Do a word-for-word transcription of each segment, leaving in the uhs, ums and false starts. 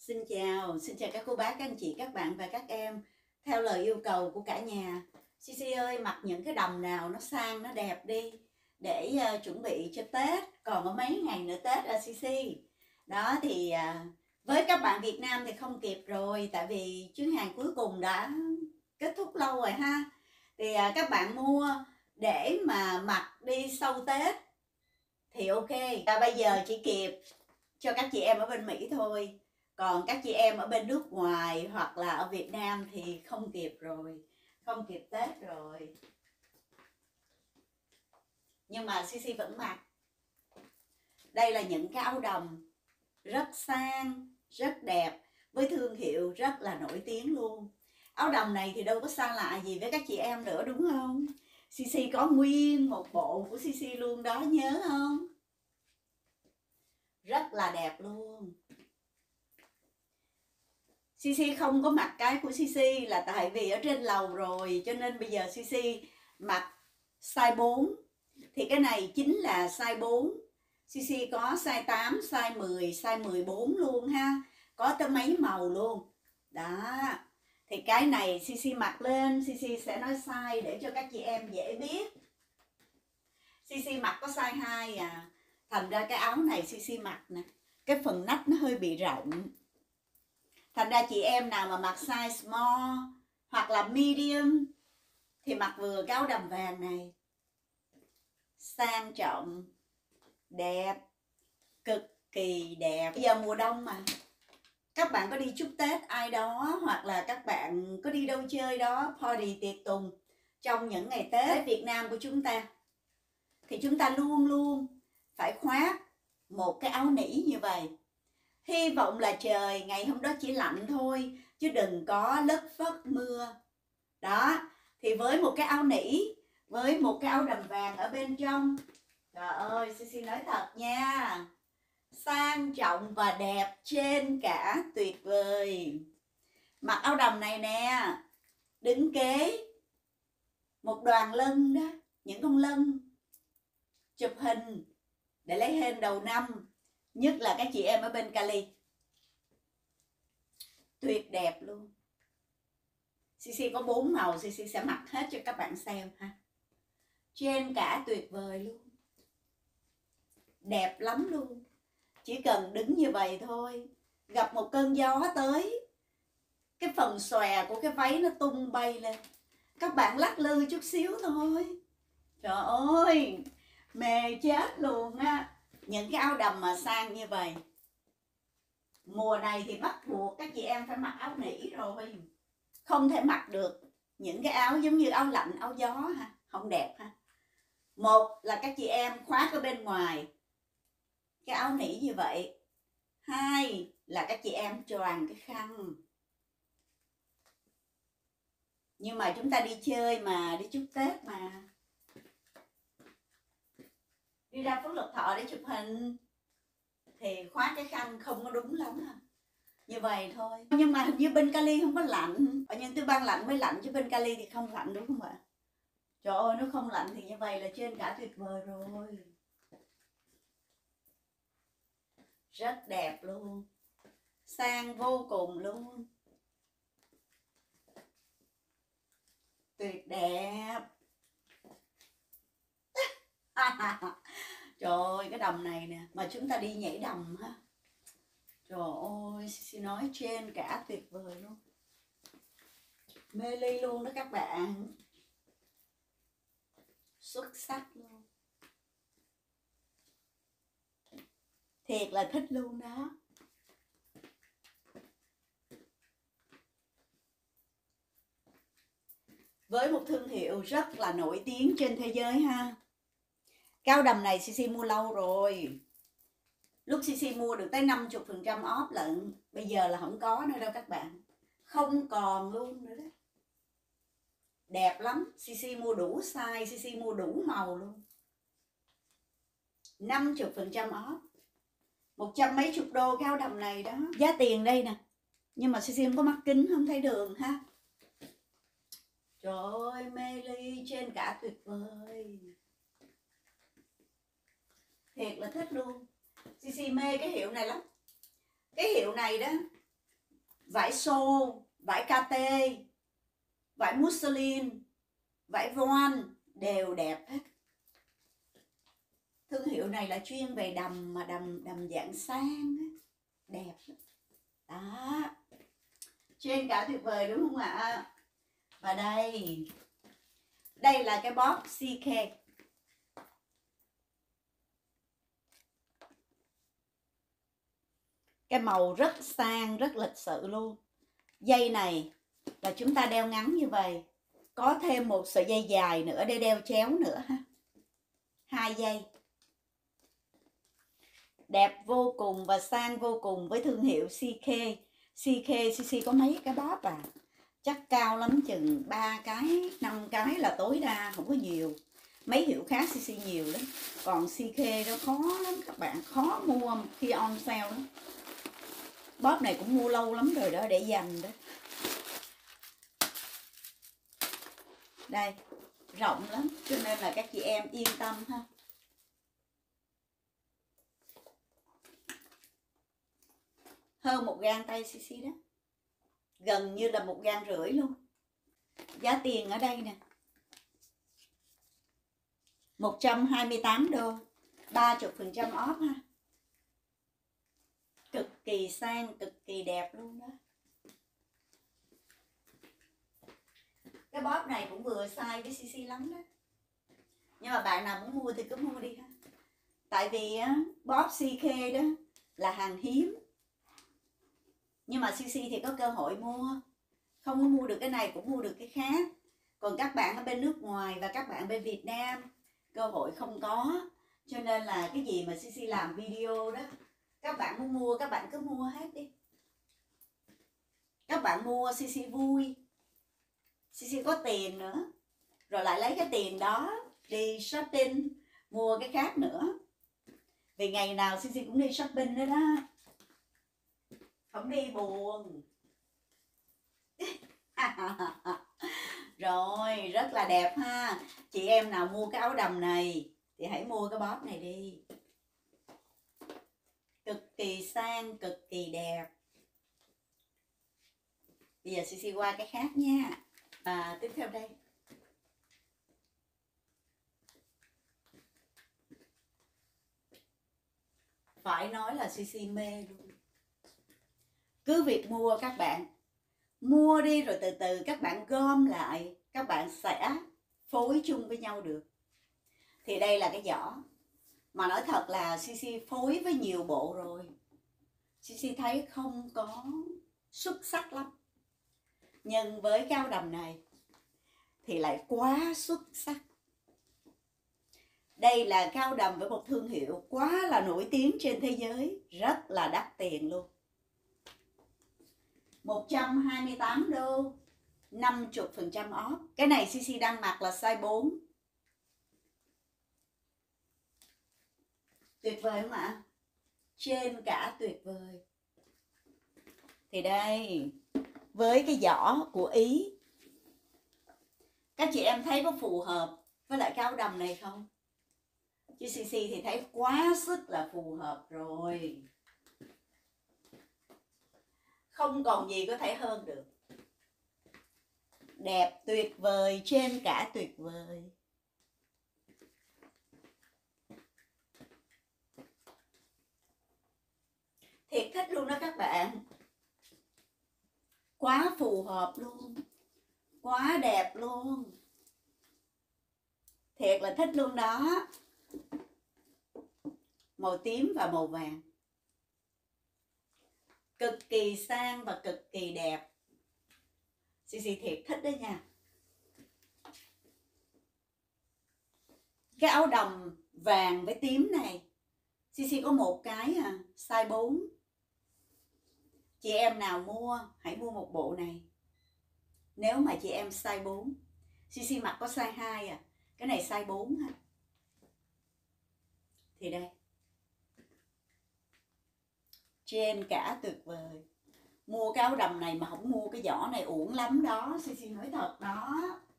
Xin chào, xin chào các cô bác, các anh chị, các bạn và các em. Theo lời yêu cầu của cả nhà, Sisi ơi mặc những cái đầm nào nó sang, nó đẹp đi để uh, chuẩn bị cho Tết. Còn có mấy ngày nữa Tết à Sisi. Đó thì uh, với các bạn Việt Nam thì không kịp rồi, tại vì chuyến hàng cuối cùng đã kết thúc lâu rồi ha. Thì uh, các bạn mua để mà mặc đi sau Tết thì ok. Và bây giờ chỉ kịp cho các chị em ở bên Mỹ thôi. Còn các chị em ở bên nước ngoài hoặc là ở Việt Nam thì không kịp rồi, không kịp Tết rồi. Nhưng mà Sisi vẫn mặc. Đây là những cái áo đầm rất sang, rất đẹp, với thương hiệu rất là nổi tiếng luôn. Áo đầm này thì đâu có xa lạ gì với các chị em nữa đúng không? Sisi có nguyên một bộ của Sisi luôn đó, nhớ không? Rất là đẹp luôn. Sisi không có mặc cái của Sisi là tại vì ở trên lầu rồi, cho nên bây giờ Sisi mặc size bốn. Thì cái này chính là size bốn. Sisi có size tám, size mười, size mười bốn luôn ha. Có tới mấy màu luôn. Đó. Thì cái này Sisi mặc lên, Sisi sẽ nói size để cho các chị em dễ biết. Sisi mặc có size hai à. Thành ra cái áo này Sisi mặc nè, cái phần nách nó hơi bị rộng. Thành ra chị em nào mà mặc size small hoặc là medium thì mặc vừa cái áo đầm vàng này. Sang trọng, đẹp, cực kỳ đẹp. Bây giờ mùa đông mà, các bạn có đi chúc Tết ai đó hoặc là các bạn có đi đâu chơi đó, party tiệc tùng trong những ngày Tết Việt Nam của chúng ta, thì chúng ta luôn luôn phải khoác một cái áo nỉ như vậy. Hy vọng là trời ngày hôm đó chỉ lạnh thôi, chứ đừng có lất phất mưa. Đó, thì với một cái áo nỉ, với một cái áo đầm vàng ở bên trong, trời ơi, Sisi nói thật nha, sang trọng và đẹp trên cả, tuyệt vời. Mặc áo đầm này nè, đứng kế một đoàn lân đó, những con lân, chụp hình để lấy hên đầu năm, nhất là các chị em ở bên Cali. Tuyệt đẹp luôn. Sisi có bốn màu, Sisi sẽ mặc hết cho các bạn xem ha. Trên cả, tuyệt vời luôn. Đẹp lắm luôn. Chỉ cần đứng như vậy thôi, gặp một cơn gió tới, cái phần xòe của cái váy nó tung bay lên, các bạn lắc lư chút xíu thôi, trời ơi, mê chết luôn á. Những cái áo đầm mà sang như vậy, mùa này thì bắt buộc các chị em phải mặc áo nỉ rồi. Không thể mặc được những cái áo giống như áo lạnh, áo gió ha, không đẹp ha. Một là các chị em khoác ở bên ngoài cái áo nỉ như vậy. Hai là các chị em choàng cái khăn. Nhưng mà chúng ta đi chơi mà, đi chúc Tết mà, đi ra Phước Lộc Thọ để chụp hình thì khoác cái khăn không có đúng lắm ha. Như vậy thôi. Nhưng mà hình như bên Cali không có lạnh, ở những tư bang lạnh mới lạnh, chứ bên Cali thì không lạnh đúng không ạ? Trời ơi, nó không lạnh thì như vậy là trên cả tuyệt vời rồi. Rất đẹp luôn, sang vô cùng luôn, tuyệt đẹp. Trời ơi, cái đầm này nè, mà chúng ta đi nhảy đầm ha, trời ơi, xin nói trên cả, tuyệt vời luôn, mê ly luôn đó các bạn, xuất sắc luôn, thiệt là thích luôn đó. Với một thương hiệu rất là nổi tiếng trên thế giới ha. Cái áo đầm này Sisi mua lâu rồi, lúc Sisi mua được tới năm mươi phần trăm off lận, bây giờ là không có nữa đâu các bạn, không còn luôn nữa đó. Đẹp lắm, Sisi mua đủ size, Sisi mua đủ màu luôn. năm mươi phần trăm off, một trăm mấy chục đô cái áo đầm này đó. Giá tiền đây nè, nhưng mà Sisi không có mắt kính, không thấy đường ha. Trời ơi, mê ly trên cả, tuyệt vời, thiệt là thích luôn. Sisi mê cái hiệu này lắm. Cái hiệu này đó vải xô, vải kate, vải muslin, vải voan đều đẹp hết. Thương hiệu này là chuyên về đầm mà đầm đầm dạng sang á, đẹp đó. Trên cả tuyệt vời đúng không ạ? Và đây, đây là cái bóp xê ca. Cái màu rất sang, rất lịch sự luôn. Dây này là chúng ta đeo ngắn như vậy, có thêm một sợi dây dài nữa để đeo chéo nữa ha. Hai dây. Đẹp vô cùng và sang vô cùng với thương hiệu xê ca. xê ca xê xê có mấy cái bóp à? Chắc cao lắm chừng ba cái, năm cái là tối đa, không có nhiều. Mấy hiệu khác xê xê nhiều lắm. Còn xê ca nó khó lắm các bạn, khó mua khi on sale đó. Bóp này cũng mua lâu lắm rồi đó, để dành đó. Đây, rộng lắm, cho nên là các chị em yên tâm ha. Hơn một gang tay xê xê đó. Gần như là một gang rưỡi luôn. Giá tiền ở đây nè, một trăm hai mươi tám đô, ba mươi phần trăm off ha. Cực kỳ sang, cực kỳ đẹp luôn đó. Cái bóp này cũng vừa size với xê xê lắm đó. Nhưng mà bạn nào muốn mua thì cứ mua đi ha. Tại vì á, bóp xê ca đó là hàng hiếm. Nhưng mà xê xê thì có cơ hội mua. Không có mua được cái này cũng mua được cái khác. Còn các bạn ở bên nước ngoài và các bạn bên Việt Nam, cơ hội không có. Cho nên là cái gì mà xê xê làm video đó, các bạn muốn mua các bạn cứ mua hết đi. Các bạn mua xê xê vui, xê xê có tiền nữa, rồi lại lấy cái tiền đó đi shopping, mua cái khác nữa. Vì ngày nào xê xê cũng đi shopping nữa đó, không đi buồn. Rồi, rất là đẹp ha. Chị em nào mua cái áo đầm này thì hãy mua cái bóp này đi. Cực kỳ sang, cực kỳ đẹp. Bây giờ xê xê qua cái khác nha. À, tiếp theo đây. Phải nói là xê xê mê luôn. Cứ việc mua các bạn. Mua đi rồi từ từ các bạn gom lại, các bạn sẽ phối chung với nhau được. Thì đây là cái giỏ. Mà nói thật là xê xê phối với nhiều bộ rồi, xê xê thấy không có xuất sắc lắm. Nhưng với cái áo đầm này thì lại quá xuất sắc. Đây là cái áo đầm với một thương hiệu quá là nổi tiếng trên thế giới, rất là đắt tiền luôn. một trăm hai mươi tám đô, năm mươi phần trăm off. Cái này xê xê đang mặc là size bốn. Tuyệt vời không ạ? Trên cả tuyệt vời. Thì đây, với cái giỏ của Ý, các chị em thấy có phù hợp với lại cái áo đầm này không? Chứ xê xê thì thấy quá sức là phù hợp rồi. Không còn gì có thể hơn được. Đẹp tuyệt vời, trên cả tuyệt vời. Thiệt thích luôn đó các bạn. Quá phù hợp luôn. Quá đẹp luôn. Thiệt là thích luôn đó. Màu tím và màu vàng. Cực kỳ sang và cực kỳ đẹp. xê xê thiệt thích đấy nha. Cái áo đầm vàng với tím này xê xê có một cái à, size bốn. Chị em nào mua hãy mua một bộ này. Nếu mà chị em size bốn, xê xê mặc có size hai à, cái này size bốn ha. Thì đây, trên cả tuyệt vời. Mua cái áo đầm này mà không mua cái giỏ này uổng lắm đó, xê xê nói thật đó.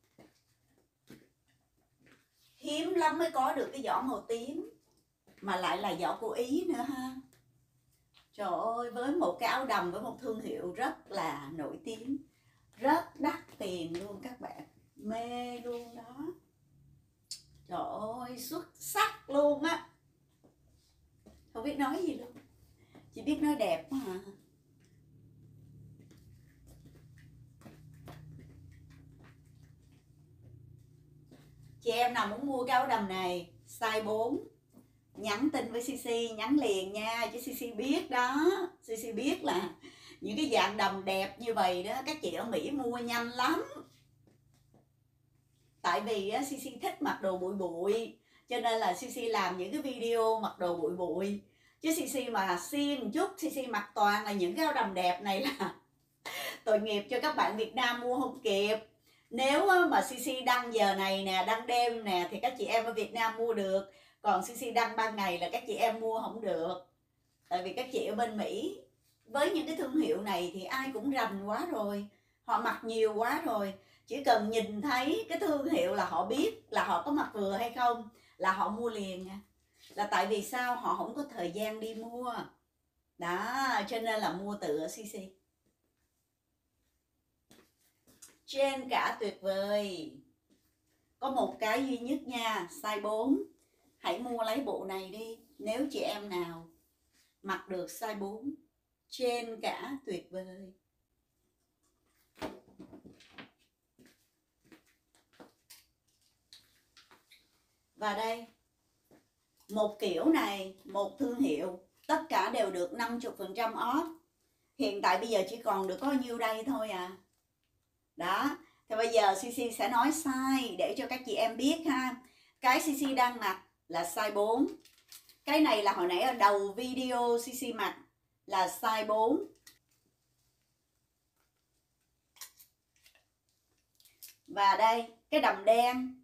Hiếm lắm mới có được cái giỏ màu tím, mà lại là giỏ của Ý nữa ha. Trời ơi, với một cái áo đầm với một thương hiệu rất là nổi tiếng, rất đắt tiền luôn các bạn, mê luôn đó. Trời ơi, xuất sắc luôn á, không biết nói gì luôn, chỉ biết nói đẹp quá hả. Chị em nào muốn mua cái áo đầm này size bốn, nhắn tin với xê xê, nhắn liền nha, chứ xê xê biết đó, xê xê biết là những cái dạng đầm đẹp như vậy đó các chị ở Mỹ mua nhanh lắm. Tại vì á, xê xê thích mặc đồ bụi bụi, cho nên là xê xê làm những cái video mặc đồ bụi bụi. Chứ xê xê mà xiên một chút, xê xê mặc toàn là những cái áo đầm đẹp này là tội nghiệp cho các bạn Việt Nam mua không kịp. Nếu mà xê xê đăng giờ này nè, đăng đêm nè thì các chị em ở Việt Nam mua được. Còn xê xê đăng ban ngày là các chị em mua không được. Tại vì các chị ở bên Mỹ với những cái thương hiệu này thì ai cũng rành quá rồi, họ mặc nhiều quá rồi. Chỉ cần nhìn thấy cái thương hiệu là họ biết là họ có mặc vừa hay không, là họ mua liền. Là tại vì sao? Họ không có thời gian đi mua đó, cho nên là mua từ ở xê xê. Trên cả tuyệt vời. Có một cái duy nhất nha, size bốn. Hãy mua lấy bộ này đi. Nếu chị em nào mặc được size bốn, trên cả tuyệt vời. Và đây, một kiểu này, một thương hiệu, tất cả đều được năm mươi phần trăm off. Hiện tại bây giờ chỉ còn được có nhiêu đây thôi à. Đó, thì bây giờ xê xê sẽ nói size để cho các chị em biết ha. Cái xê xê đang mặc là size bốn. Cái này là hồi nãy ở đầu video xê xê mặc là size bốn. Và đây, cái đầm đen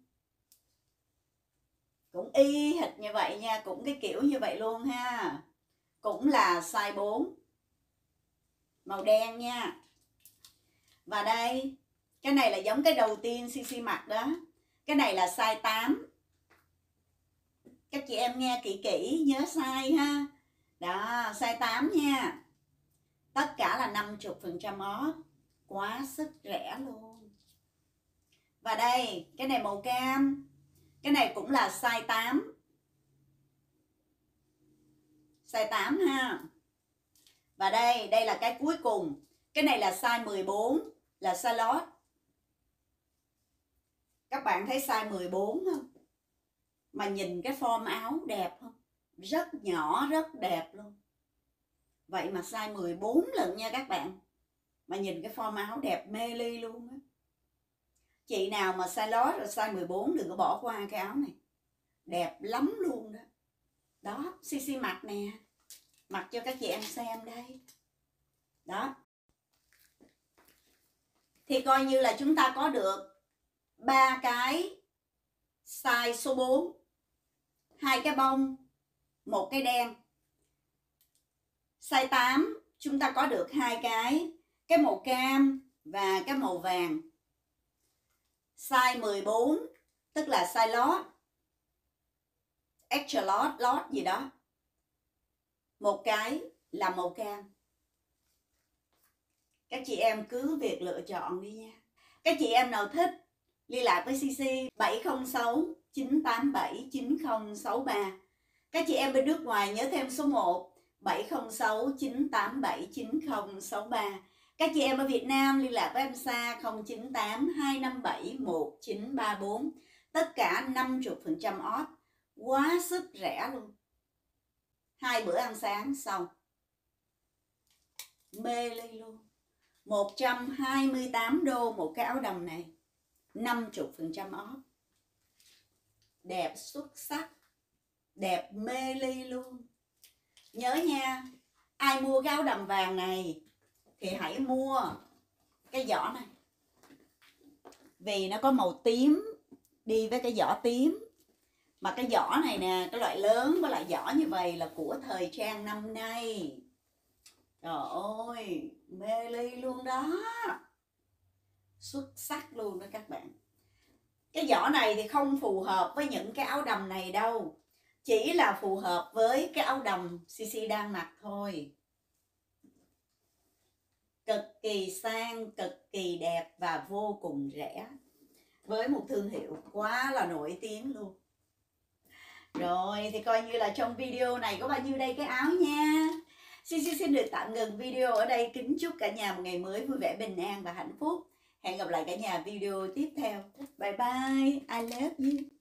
cũng y hệt như vậy nha, cũng cái kiểu như vậy luôn ha. Cũng là size bốn. Màu đen nha. Và đây, cái này là giống cái đầu tiên xê xê mặc đó. Cái này là size tám. Các chị em nghe kỹ kỹ, nhớ size ha. Đó, size tám nha. Tất cả là năm mươi phần trăm off. Quá sức rẻ luôn. Và đây, cái này màu cam. Cái này cũng là size tám. Size tám ha. Và đây, đây là cái cuối cùng. Cái này là size mười bốn, là size lót. Các bạn thấy size mười bốn không? Mà nhìn cái form áo đẹp không? Rất nhỏ, rất đẹp luôn. Vậy mà size mười bốn lần nha các bạn. Mà nhìn cái form áo đẹp mê ly luôn á. Chị nào mà size lót rồi size mười bốn đừng có bỏ qua cái áo này. Đẹp lắm luôn đó. Đó, xê xê mặc nè. Mặc cho các chị em xem đây. Đó. Thì coi như là chúng ta có được ba cái size số bốn. Hai cái bông, một cái đen. Size tám chúng ta có được hai cái, cái màu cam và cái màu vàng. Size mười bốn tức là size lót, extra lót, lót gì đó. Một cái là màu cam. Các chị em cứ việc lựa chọn đi nha. Các chị em nào thích liên lạc với xê xê bảy không sáu chín tám bảy chín không sáu ba. Các chị em bên nước ngoài nhớ thêm số một bảy không sáu chín tám bảy chín không sáu ba. Các chị em ở Việt Nam liên lạc với em Sa không chín tám hai năm bảy một chín ba bốn. Tất cả năm mươi phần trăm off. Quá sức rẻ luôn. Hai bữa ăn sáng xong. Mê ly luôn. một trăm hai mươi tám đô một cái áo đầm này. năm mươi phần trăm off. Đẹp xuất sắc. Đẹp mê ly luôn. Nhớ nha, ai mua cái áo đầm vàng này thì hãy mua cái giỏ này. Vì nó có màu tím đi với cái giỏ tím. Mà cái giỏ này nè, cái loại lớn với lại giỏ như vậy là của thời trang năm nay. Trời ơi, mê ly luôn đó. Xuất sắc luôn đó các bạn. Cái giỏ này thì không phù hợp với những cái áo đầm này đâu. Chỉ là phù hợp với cái áo đầm xê xê đang mặc thôi. cực kỳ sang, cực kỳ đẹp và vô cùng rẻ, với một thương hiệu quá là nổi tiếng luôn. Rồi thì coi như là trong video này có bao nhiêu đây cái áo nha. Xin xin xin được tạm ngừng video ở đây. Kính chúc cả nhà một ngày mới vui vẻ, bình an và hạnh phúc. Hẹn gặp lại cả nhà video tiếp theo. Bye bye, I love you.